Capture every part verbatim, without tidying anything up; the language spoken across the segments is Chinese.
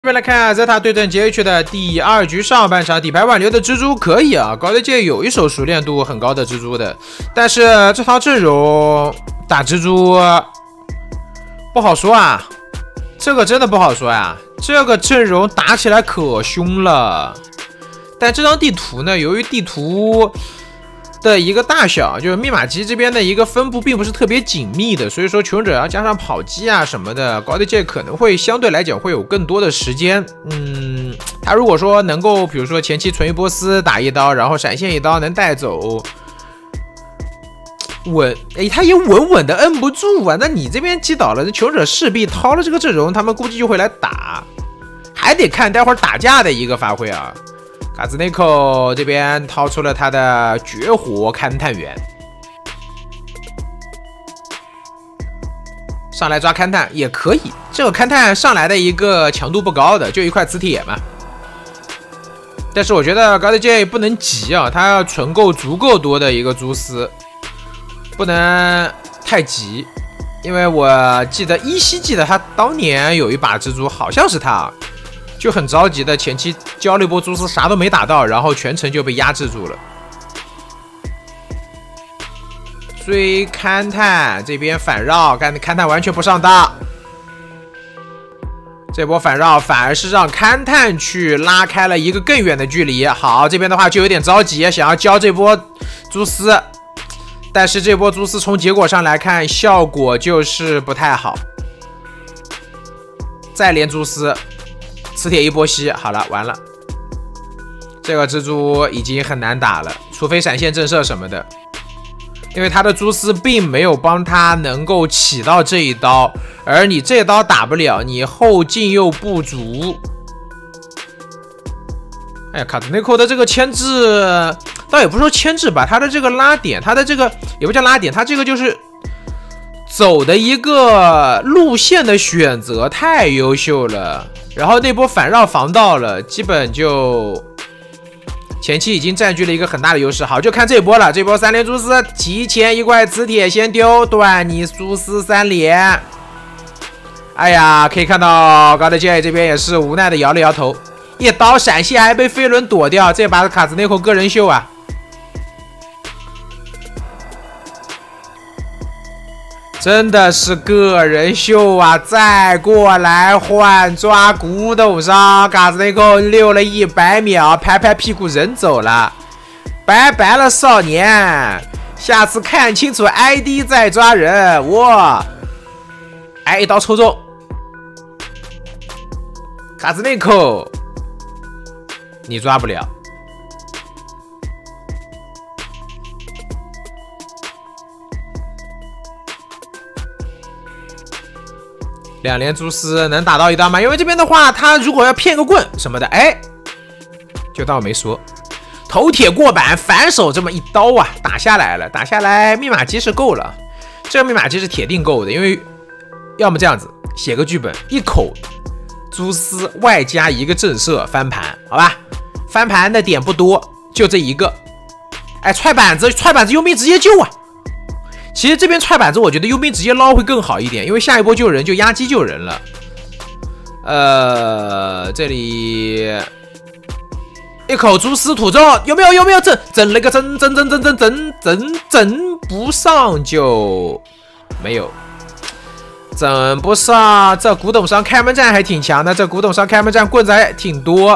这边来看 Zeta 对阵 G H 的第二局上半场，底牌挽留的蜘蛛可以啊，高德界有一手熟练度很高的蜘蛛的，但是这套阵容打蜘蛛不好说啊，这个真的不好说呀、啊，这个阵容打起来可凶了。但这张地图呢，由于地图的一个大小，就是密码机这边的一个分布并不是特别紧密的，所以说求生者要加上跑机啊什么的，高德界可能会相对来讲会有更多的时间。嗯，他如果说能够，比如说前期存一波斯打一刀，然后闪现一刀能带走，稳，哎，他也稳稳的摁不住啊。那你这边击倒了，求生者势必掏了这个阵容，他们估计就会来打，还得看待会儿打架的一个发挥啊。卡兹内克这边掏出了他的绝活勘探员，上来抓勘探也可以。这个勘探上来的一个强度不高的，就一块磁铁嘛。但是我觉得高德界不能急啊，他要存够足够多的一个蛛丝，不能太急。因为我记得依稀记得他当年有一把蜘蛛，好像是他。就很着急的前期交了一波蛛丝，啥都没打到，然后全程就被压制住了。追勘探这边反绕，看勘探完全不上当。这波反绕反而是让勘探去拉开了一个更远的距离。好，这边的话就有点着急，想要交这波蛛丝，但是这波蛛丝从结果上来看，效果就是不太好。再连蛛丝。磁铁一波吸，好了，完了。这个蜘蛛已经很难打了，除非闪现震慑什么的，因为他的蛛丝并没有帮他能够起到这一刀，而你这刀打不了，你后劲又不足。哎呀，卡特内寇的这个牵制，倒也不是说牵制吧，他的这个拉点，他的这个也不叫拉点，他这个就是走的一个路线的选择太优秀了。然后那波反绕防到了，基本就前期已经占据了一个很大的优势。好，就看这波了，这波三连蛛丝，提前一块磁铁先丢断你蛛丝三连。哎呀，可以看到高德界这边也是无奈的摇了摇头，一刀闪现还被飞轮躲掉，这把卡兹内寇个人秀啊！真的是个人秀啊！再过来换抓古董商，卡兹内寇溜了一百秒，拍拍屁股人走了，拜拜了少年，下次看清楚 I D 再抓人。哇！哎，一刀抽中，卡兹内寇，你抓不了。两连蛛丝能打到一刀吗？因为这边的话，他如果要骗个棍什么的，哎，就当我没说。头铁过板，反手这么一刀啊，打下来了，打下来，密码机是够了。这个密码机是铁定够的，因为要么这样子写个剧本，一口蛛丝外加一个震慑翻盘，好吧？翻盘的点不多，就这一个。哎，踹板子，踹板子，佣兵直接救啊！其实这边踹板子，我觉得佣兵直接捞会更好一点，因为下一波救人就压机救人了。呃，这里一口蛛丝吐中，有没有？有没有整整了个整整整整整整整整不上就没有，整不上。这古董商开门战还挺强的，这古董商开门战棍子还挺多。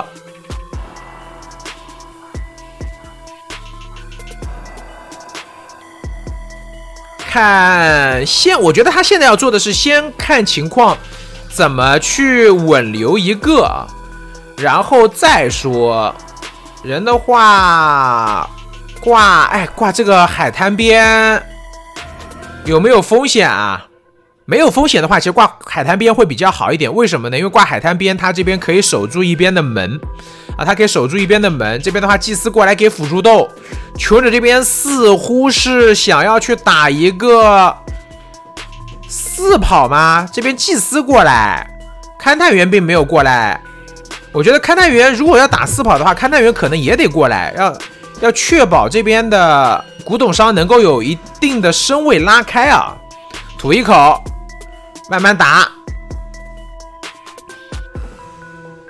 看现，我觉得他现在要做的是先看情况，怎么去稳留一个，然后再说。人的话，挂哎挂这个海滩边有没有风险啊？没有风险的话，其实挂海滩边会比较好一点。为什么呢？因为挂海滩边，他这边可以守住一边的门啊，他可以守住一边的门。这边的话，祭司过来给辅助斗。求者这边似乎是想要去打一个四跑吗？这边祭司过来，勘探员并没有过来。我觉得勘探员如果要打四跑的话，勘探员可能也得过来，要要确保这边的古董商能够有一定的身位拉开啊。吐一口，慢慢打。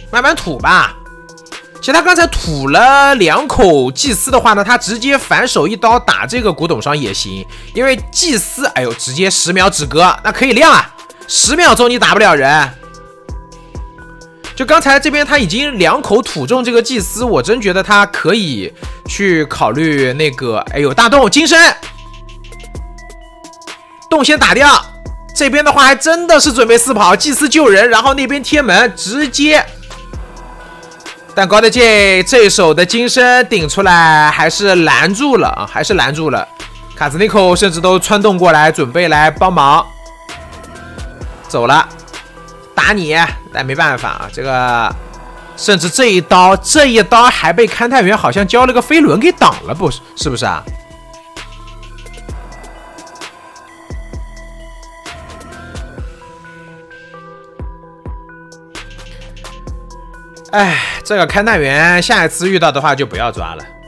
慢慢吐吧。其实他刚才吐了两口祭司的话呢，他直接反手一刀打这个古董商也行，因为祭司，哎呦，直接十秒止戈，那可以亮啊，十秒钟你打不了人。就刚才这边他已经两口吐中这个祭司，我真觉得他可以去考虑那个，哎呦，大洞金身，洞先打掉。这边的话还真的是准备四跑，祭司救人，然后那边贴门直接。但高德健这手的金身顶出来还是拦住了啊，还是拦住了。卡兹尼科甚至都窜动过来，准备来帮忙。走了，打你，但没办法啊，这个甚至这一刀，这一刀还被勘探员好像交了个飞轮给挡了，不是？是不是啊？哎，这个勘探员下一次遇到的话就不要抓了。